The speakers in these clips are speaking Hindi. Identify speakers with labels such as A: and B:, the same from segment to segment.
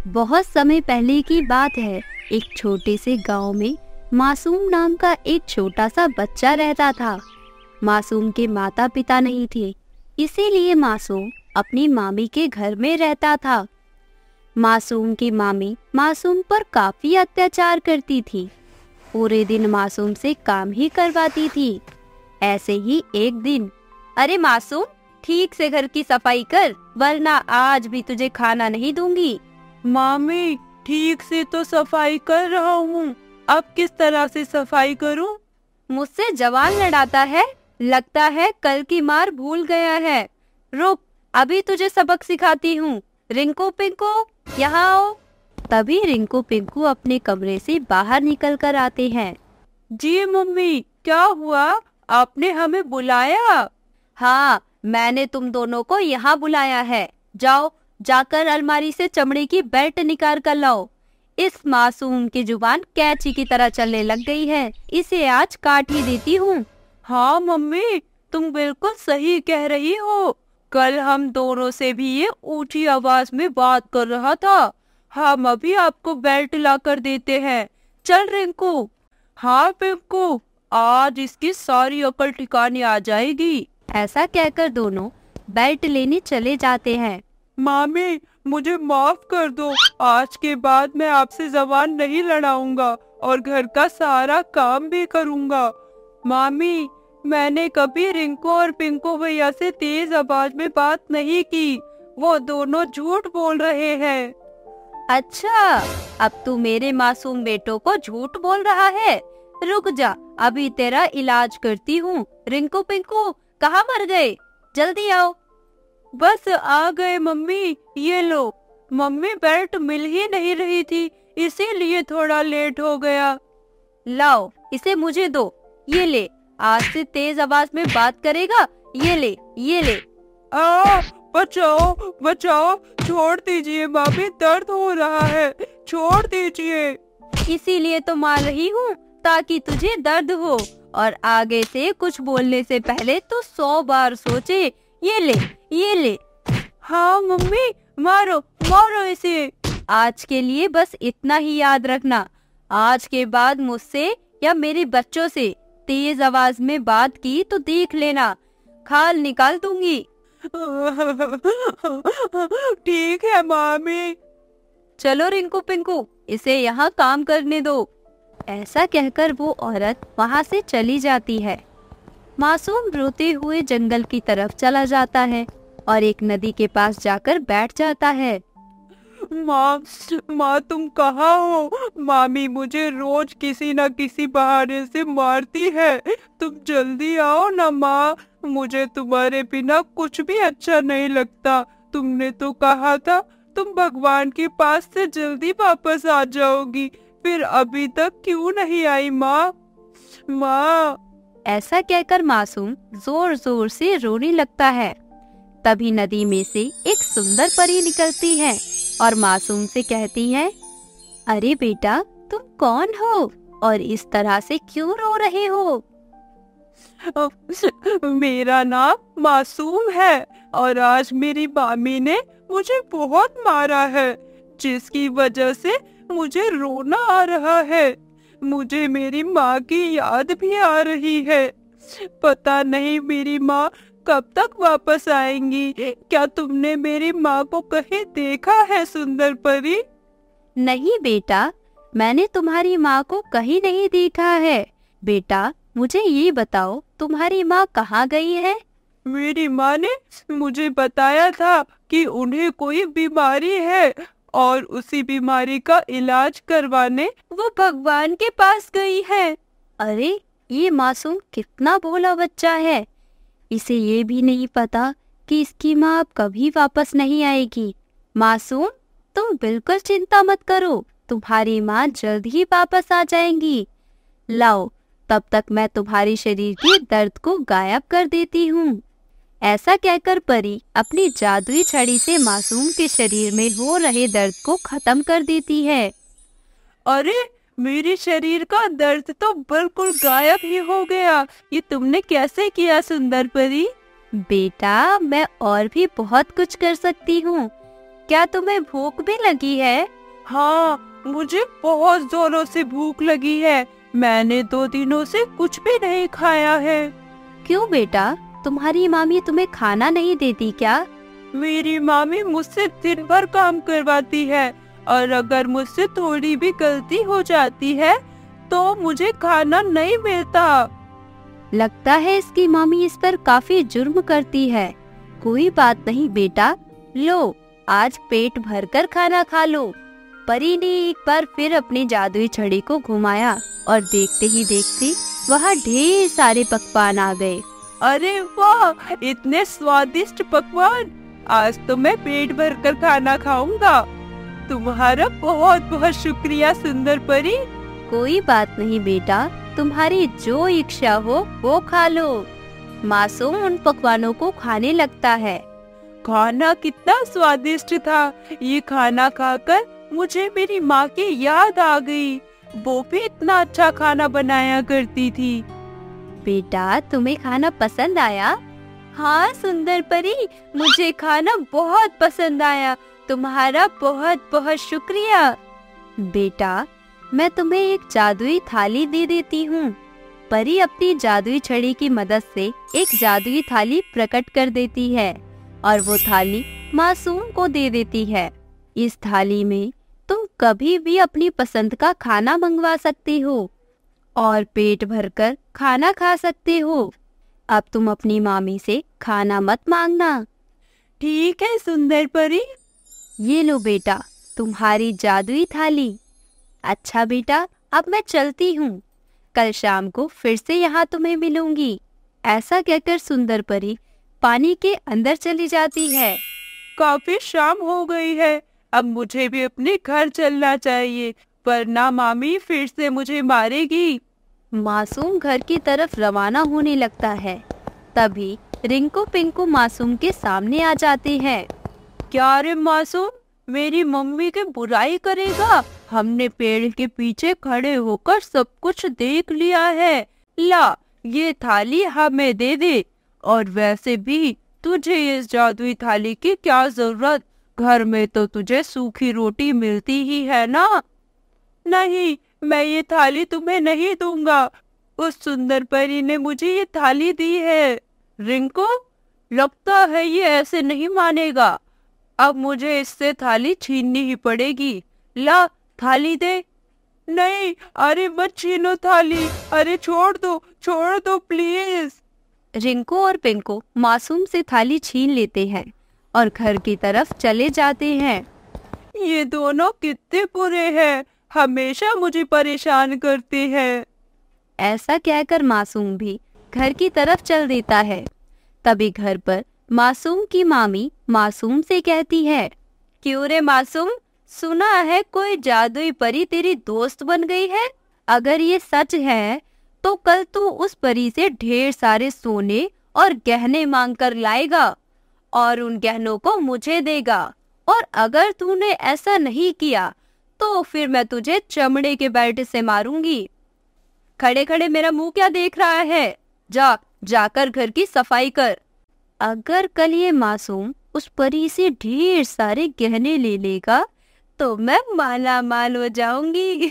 A: बहुत समय पहले की बात है। एक छोटे से गांव में मासूम नाम का एक छोटा सा बच्चा रहता था। मासूम के माता पिता नहीं थे, इसीलिए मासूम अपनी मामी के घर में रहता था। मासूम की मामी मासूम पर काफी अत्याचार करती थी। पूरे दिन मासूम से काम ही करवाती थी। ऐसे ही एक दिन, अरे मासूम, ठीक से घर की सफाई कर, वरना आज भी तुझे खाना नहीं दूंगी।
B: मामी, ठीक से तो सफाई कर रहा हूँ, अब किस तरह से सफाई करूँ?
A: मुझसे जवान लड़ाता है, लगता है कल की मार भूल गया है। रुक, अभी तुझे सबक सिखाती हूँ। रिंकू पिंकू, यहाँ आओ। तभी रिंकू पिंकू अपने कमरे से बाहर निकल कर आते हैं।
B: जी मम्मी, क्या हुआ? आपने हमें बुलाया?
A: हाँ, मैंने तुम दोनों को यहाँ बुलाया है। जाओ, जाकर अलमारी से चमड़े की बेल्ट निकाल कर लाओ। इस मासूम की जुबान कैंची की तरह चलने लग गई है, इसे आज काट ही देती हूँ।
B: हाँ मम्मी, तुम बिल्कुल सही कह रही हो। कल हम दोनों से भी ये ऊंची आवाज में बात कर रहा था। हम अभी आपको बेल्ट ला कर देते हैं। चल रिंकू। हाँ पिंकू, आज इसकी सारी अकल ठिकाने आ जाएगी।
A: ऐसा कहकर दोनों बेल्ट लेने चले जाते हैं।
B: मामी, मुझे माफ कर दो। आज के बाद मैं आपसे जबान नहीं लड़ाऊंगा और घर का सारा काम भी करूंगा। मामी, मैंने कभी रिंकू और पिंकू भैया से तेज आवाज में बात नहीं की। वो दोनों झूठ बोल रहे हैं।
A: अच्छा, अब तू मेरे मासूम बेटों को झूठ बोल रहा है? रुक जा, अभी तेरा इलाज करती हूँ। रिंकू पिंकू कहाँ मर गए? जल्दी आओ।
B: बस आ गए मम्मी, ये लो। मम्मी, बेल्ट मिल ही नहीं रही थी, इसीलिए थोड़ा लेट हो गया।
A: लाओ, इसे मुझे दो। ये ले, आज से तेज आवाज में बात करेगा। ये ले, ये ले।
B: बचाओ बचाओ, छोड़ दीजिए मामी, दर्द हो रहा है, छोड़ दीजिए।
A: इसीलिए तो मार रही हूँ, ताकि तुझे दर्द हो और आगे से कुछ बोलने से पहले तो 100 बार सोचे। ये ले, ये ले।
B: हाँ मम्मी, मारो मारो इसे।
A: आज के लिए बस इतना ही याद रखना। आज के बाद मुझसे या मेरे बच्चों से तेज आवाज में बात की तो देख लेना, खाल निकाल दूंगी।
B: ठीक है मामी।
A: चलो रिंकू पिंकू, इसे यहाँ काम करने दो। ऐसा कहकर वो औरत वहाँ से चली जाती है। मासूम रोते हुए जंगल की तरफ चला जाता है और एक नदी के पास जाकर बैठ जाता है।
B: माँ तुम कहाँ हो? मामी मुझे रोज किसी न किसी बहाने से मारती है। तुम जल्दी आओ ना माँ, मुझे तुम्हारे बिना कुछ भी अच्छा नहीं लगता। तुमने तो कहा था तुम भगवान के पास से जल्दी वापस आ जाओगी, फिर अभी तक क्यों नहीं आई माँ? माँ।
A: ऐसा कहकर मासूम जोर जोर से रोने लगता है। तभी नदी में से एक सुंदर परी निकलती है और मासूम से कहती है, अरे बेटा, तुम कौन हो और इस तरह से क्यों रो रहे हो?
B: मेरा नाम मासूम है और आज मेरी मामी ने मुझे बहुत मारा है, जिसकी वजह से मुझे रोना आ रहा है। मुझे मेरी माँ की याद भी आ रही है। पता नहीं मेरी माँ कब तक वापस आएंगी। क्या तुमने मेरी माँ को कहीं देखा है सुंदर परी?
A: नहीं बेटा, मैंने तुम्हारी माँ को कहीं नहीं देखा है। बेटा, मुझे ये बताओ, तुम्हारी माँ कहाँ गई है?
B: मेरी माँ ने मुझे बताया था कि उन्हें कोई बीमारी है और उसी बीमारी का इलाज करवाने वो भगवान के पास गई है।
A: अरे, ये मासूम कितना भोला बच्चा है। इसे ये भी नहीं पता कि इसकी माँ अब कभी वापस नहीं आएगी। मासूम, तुम बिल्कुल चिंता मत करो, तुम्हारी माँ जल्द ही वापस आ जाएंगी। लाओ, तब तक मैं तुम्हारे शरीर के दर्द को गायब कर देती हूँ। ऐसा कहकर परी अपनी जादुई छड़ी से मासूम के शरीर में हो रहे दर्द को खत्म कर देती है।
B: अरे, मेरे शरीर का दर्द तो बिल्कुल गायब ही हो गया। ये तुमने कैसे किया सुंदर परी?
A: बेटा, मैं और भी बहुत कुछ कर सकती हूँ। क्या तुम्हें भूख भी लगी है?
B: हाँ, मुझे बहुत जोरों से भूख लगी है। मैंने 2 दिनों से कुछ भी नहीं खाया है।
A: क्यों बेटा, तुम्हारी मामी तुम्हें खाना नहीं देती क्या?
B: मेरी मामी मुझसे दिन भर काम करवाती है और अगर मुझसे थोड़ी भी गलती हो जाती है तो मुझे खाना नहीं मिलता।
A: लगता है इसकी मामी इस पर काफी जुर्म करती है। कोई बात नहीं बेटा, लो आज पेट भरकर खाना खा लो। परी ने एक बार फिर अपनी जादुई छड़ी को घुमाया और देखते ही देखते वहाँ ढेर सारे पकवान आ गए।
B: अरे वाह, इतने स्वादिष्ट पकवान! आज तो मैं पेट भरकर खाना खाऊंगा। तुम्हारा बहुत बहुत शुक्रिया सुंदर परी।
A: कोई बात नहीं बेटा, तुम्हारी जो इच्छा हो वो खा लो। मासूम उन पकवानों को खाने लगता है।
B: खाना कितना स्वादिष्ट था। ये खाना खाकर मुझे मेरी माँ की याद आ गई। वो भी इतना अच्छा खाना बनाया करती थी।
A: बेटा, तुम्हें खाना पसंद आया? हाँ सुंदर परी, मुझे खाना बहुत पसंद आया। तुम्हारा बहुत बहुत शुक्रिया। बेटा, मैं तुम्हें एक जादुई थाली दे देती हूँ। परी अपनी जादुई छड़ी की मदद से एक जादुई थाली प्रकट कर देती है और वो थाली मासूम को दे देती है। इस थाली में तुम कभी भी अपनी पसंद का खाना मंगवा सकती हो और पेट भरकर खाना खा सकते हो। अब तुम अपनी मामी से खाना मत मांगना।
B: ठीक है सुंदर परी।
A: ये लो बेटा, तुम्हारी जादुई थाली। अच्छा बेटा, अब मैं चलती हूँ। कल शाम को फिर से यहाँ तुम्हें मिलूंगी। ऐसा कहकर सुंदर परी पानी के अंदर चली जाती है।
B: काफी शाम हो गई है, अब मुझे भी अपने घर चलना चाहिए, वरना मामी फिर से मुझे मारेगी।
A: मासूम घर की तरफ रवाना होने लगता है। तभी रिंकू पिंकू मासूम के सामने आ जाते हैं।
B: क्या रे मासूम, मेरी मम्मी की बुराई करेगा? हमने पेड़ के पीछे खड़े होकर सब कुछ देख लिया है। ला, ये थाली हमें दे दे। और वैसे भी तुझे इस जादुई थाली की क्या जरूरत? घर में तो तुझे सूखी रोटी मिलती ही है ना। नहीं, मैं ये थाली तुम्हें नहीं दूंगा। उस सुंदर परी ने मुझे ये थाली दी है। रिंकू, लगता है ये ऐसे नहीं मानेगा। अब मुझे इससे थाली छीननी ही पड़ेगी। ला, थाली दे। नहीं, अरे मत छीनो थाली। अरे छोड़ दो प्लीज।
A: रिंकू और पिंकू मासूम से थाली छीन लेते हैं और घर की तरफ चले जाते हैं।
B: ये दोनों कितने बुरे हैं, हमेशा मुझे परेशान करते हैं।
A: ऐसा कहकर मासूम भी घर की तरफ चल देता है। तभी घर पर मासूम की मामी मासूम से कहती है, क्यों रे मासूम, सुना है कोई जादुई परी तेरी दोस्त बन गई है? अगर ये सच है तो कल तू उस परी से ढेर सारे सोने और गहने मांग कर लाएगा और उन गहनों को मुझे देगा। और अगर तूने ऐसा नहीं किया तो फिर मैं तुझे चमड़े के बेल्ट से मारूंगी। खड़े खड़े मेरा मुंह क्या देख रहा है? जाकर घर की सफाई कर। अगर कल ये मासूम उस परी से ढेर सारे गहने ले लेगा तो मैं माला माल हो जाऊंगी।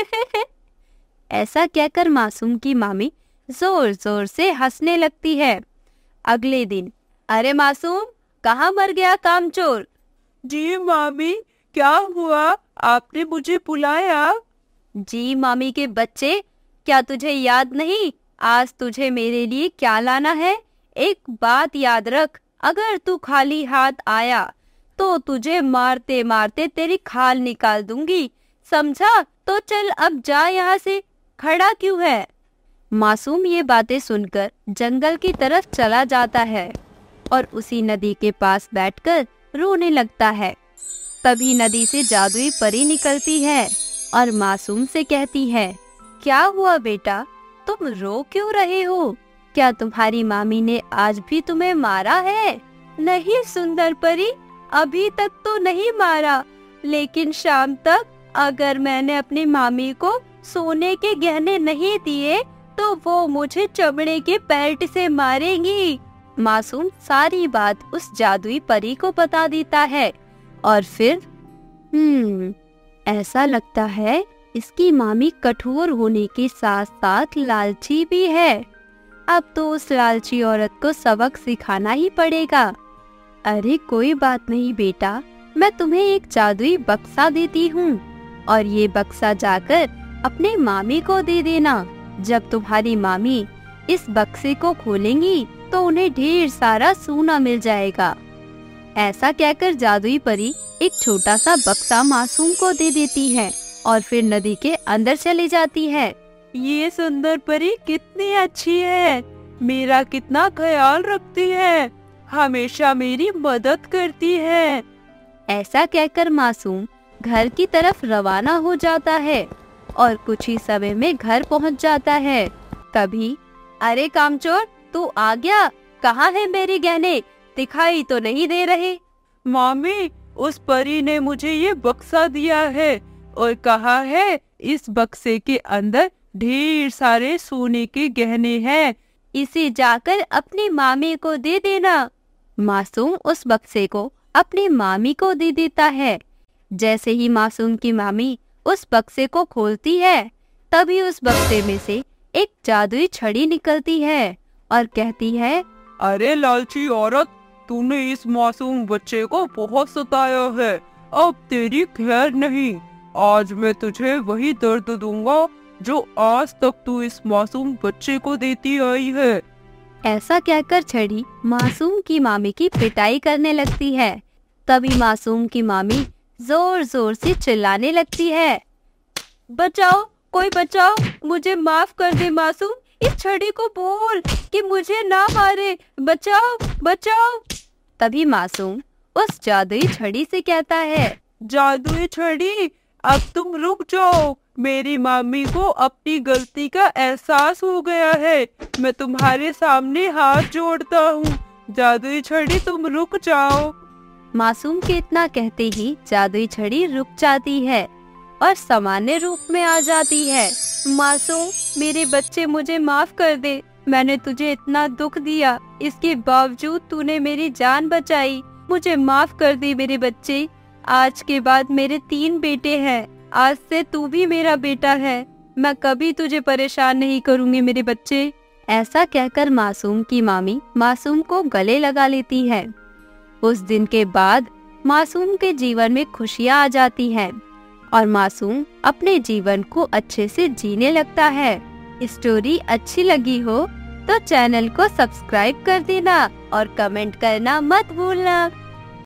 A: ऐसा कहकर मासूम की मामी जोर जोर से हंसने लगती है। अगले दिन, अरे मासूम, कहाँ मर गया कामचोर?
B: जी मामी, क्या हुआ? आपने मुझे बुलाया?
A: जी मामी के बच्चे, क्या तुझे याद नहीं आज तुझे मेरे लिए क्या लाना है? एक बात याद रख, अगर तू खाली हाथ आया तो तुझे मारते मारते तेरी खाल निकाल दूंगी, समझा? तो चल अब जा यहाँ से, खड़ा क्यों है? मासूम ये बातें सुनकर जंगल की तरफ चला जाता है और उसी नदी के पास बैठकर रोने लगता है। तभी नदी से जादुई परी निकलती है और मासूम से कहती है, क्या हुआ बेटा, तुम रो क्यों रहे हो? क्या तुम्हारी मामी ने आज भी तुम्हें मारा है? नहीं सुंदर परी, अभी तक तो नहीं मारा, लेकिन शाम तक अगर मैंने अपनी मामी को सोने के गहने नहीं दिए तो वो मुझे चमड़े के बेल्ट से मारेंगी। मासूम सारी बात उस जादुई परी को बता देता है और फिर ऐसा लगता है इसकी मामी कठोर होने के साथ साथ लालची भी है। अब तो उस लालची औरत को सबक सिखाना ही पड़ेगा। अरे कोई बात नहीं बेटा, मैं तुम्हें एक जादुई बक्सा देती हूँ और ये बक्सा जाकर अपने मामी को दे देना। जब तुम्हारी मामी इस बक्से को खोलेंगी तो उन्हें ढेर सारा सोना मिल जाएगा। ऐसा कहकर जादुई परी एक छोटा सा बक्सा मासूम को दे देती है और फिर नदी के अंदर चली जाती है।
B: ये सुंदर परी कितनी अच्छी है, मेरा कितना ख्याल रखती है, हमेशा मेरी मदद करती है।
A: ऐसा कहकर मासूम घर की तरफ रवाना हो जाता है और कुछ ही समय में घर पहुंच जाता है। तभी अरे कामचोर, तू आ गया? कहाँ है मेरे गहने? दिखाई तो नहीं दे रहे।
B: मामी, उस परी ने मुझे ये बक्सा दिया है और कहा है इस बक्से के अंदर ढेर सारे सोने के गहने हैं,
A: इसे जाकर अपनी मामी को दे देना। मासूम उस बक्से को अपनी मामी को दे देता है। जैसे ही मासूम की मामी उस बक्से को खोलती है तभी उस बक्से में से एक जादुई छड़ी निकलती है और कहती है,
B: अरे लालची औरत, तूने इस मासूम बच्चे को बहुत सताया है, अब तेरी खैर नहीं। आज मैं तुझे वही दर्द दूंगा जो आज तक तू इस मासूम बच्चे को देती आई है।
A: ऐसा कहकर छड़ी मासूम की मामी की पिटाई करने लगती है। तभी मासूम की मामी जोर जोर से चिल्लाने लगती है, बचाओ, कोई बचाओ, मुझे माफ कर दे मासूम, इस छड़ी को बोल कि मुझे ना मारे, बचाओ बचाओ। तभी मासूम उस जादुई छड़ी से कहता है,
B: जादुई छड़ी, अब तुम रुक जाओ, मेरी मामी को अपनी गलती का एहसास हो गया है, मैं तुम्हारे सामने हाथ जोड़ता हूँ, जादुई छड़ी तुम रुक जाओ।
A: मासूम के इतना कहते ही जादुई छड़ी रुक जाती है और सामान्य रूप में आ जाती है। मासूम, मेरे बच्चे, मुझे माफ कर दे, मैंने तुझे इतना दुख दिया, इसके बावजूद तूने मेरी जान बचाई, मुझे माफ कर दे मेरे बच्चे। आज के बाद मेरे 3 बेटे हैं, आज से तू भी मेरा बेटा है, मैं कभी तुझे परेशान नहीं करूँगी मेरे बच्चे। ऐसा कहकर मासूम की मामी मासूम को गले लगा लेती है। उस दिन के बाद मासूम के जीवन में खुशियाँ आ जाती हैं और मासूम अपने जीवन को अच्छे से जीने लगता है। स्टोरी अच्छी लगी हो तो चैनल को सब्सक्राइब कर देना और कमेंट करना मत भूलना।